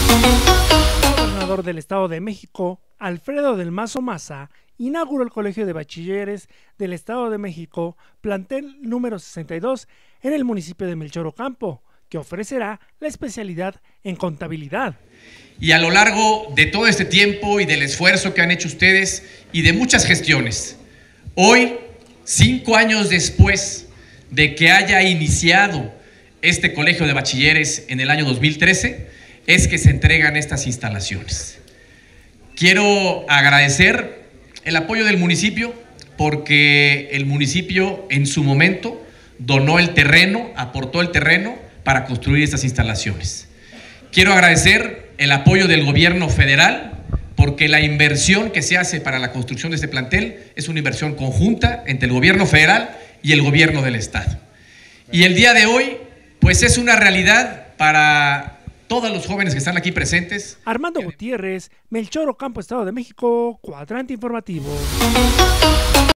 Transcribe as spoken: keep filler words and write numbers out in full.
El gobernador del Estado de México, Alfredo del Mazo Maza, inauguró el Colegio de Bachilleres del Estado de México, plantel número sesenta y dos, en el municipio de Melchor Ocampo, que ofrecerá la especialidad en contabilidad. Y a lo largo de todo este tiempo y del esfuerzo que han hecho ustedes y de muchas gestiones, hoy, cinco años después de que haya iniciado este Colegio de Bachilleres en el año dos mil trece, es que se entregan estas instalaciones. Quiero agradecer el apoyo del municipio, porque el municipio en su momento donó el terreno, aportó el terreno para construir estas instalaciones. Quiero agradecer el apoyo del gobierno federal, porque la inversión que se hace para la construcción de este plantel es una inversión conjunta entre el gobierno federal y el gobierno del estado. Y el día de hoy, pues es una realidad para todos los jóvenes que están aquí presentes. Armando Gutiérrez, Melchor Ocampo, Estado de México, Cuadrante Informativo.